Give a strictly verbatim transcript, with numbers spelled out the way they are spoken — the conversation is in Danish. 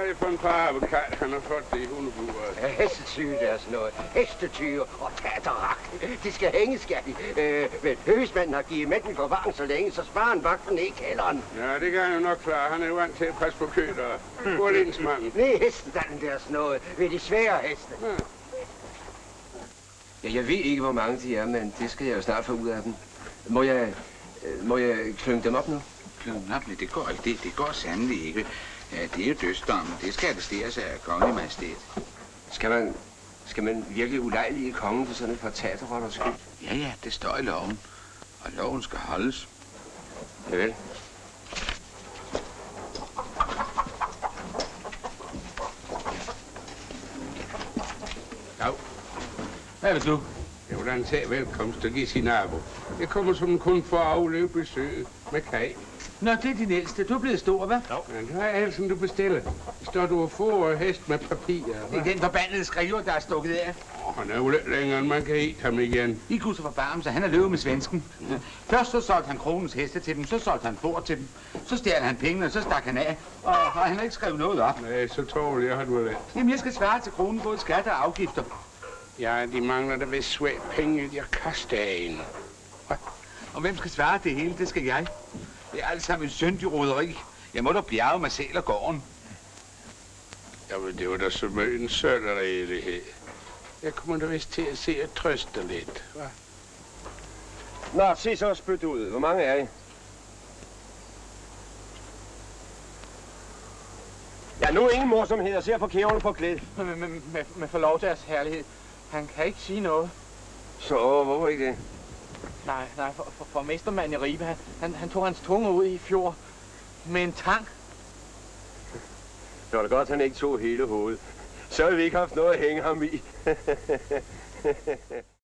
det for en parabelkat, han har fået det i hundeburet? Ja, hestetyge, der er sådan noget. Hestetyge og tatterak. De skal hænge, skal de. Øh, men høgesmanden har givet mænden for varm så længe, så sparer han vagten i kælderen. Ja, det kan han jo nok klare. Han er jo vant til at passe på køler. Urlinsmanden. Nej, hestestanden, der er sådan noget. Ved de svære heste. Ja. Ja, jeg ved ikke, hvor mange de er, men det skal jeg jo snart få ud af dem. Må jeg, øh, må jeg klynge dem op nu? Klynge dem op? Nej, det går ikke. Det, det går sandelig ikke. Ja, det er jo dødsdommen. Det skal arresteres af kongelig majestæt. Skal man, skal man virkelig ulejlige kongen for sådan et par tatterrotters skyld? Ja, ja, det står i loven. Og loven skal holdes. Javel. Dag. Hvad vil du? Jeg vil gerne tage velkomst og give sin nabo. Jeg kommer som kun for at afløbe besøget med Kaj. Nå, det er din ældste. Du er blevet stor, hvad? Ja, det er alt, som du bestiller. Står du og får hest med papir, Det er den forbandede skriver, der er stukket af. Åh, han er jo lidt længere, end man kan eat ham igen. I kunne så forbarme sig. Han er løbet med svensken. Først så solgte han kronens heste til dem, så solgte han får til dem. Så stjal han pengene, og så stak han af. Og, og han har ikke skrevet noget op. Nej, så tål jeg har du det. Jamen, jeg skal svare til kronen både skatter og afgifter. Ja, de mangler da vist svært penge, jeg kaster af en. Og hvem skal svare det hele? Det skal jeg. Det er alt sammen en syndig roderi. Jeg må da bjerge mig selv og gården. Jamen, det var da som en sølvredelighed. Jeg kommer da vist til at se og trøste lidt, hva? Nå, se så spyt ud. Hvor mange er I? Ja, nu er ingen morsomheder. Se på kæverne på klæd. Med, med, med, med forlov deres herlighed. Han kan ikke sige noget. Så hvorfor ikke det? Nej, nej, for, for, for mestermanden i Ribe, han, han, han tog hans tunge ud i fjor med en tang. Det var da godt, han ikke tog hele hovedet. Så havde vi ikke haft noget at hænge ham i.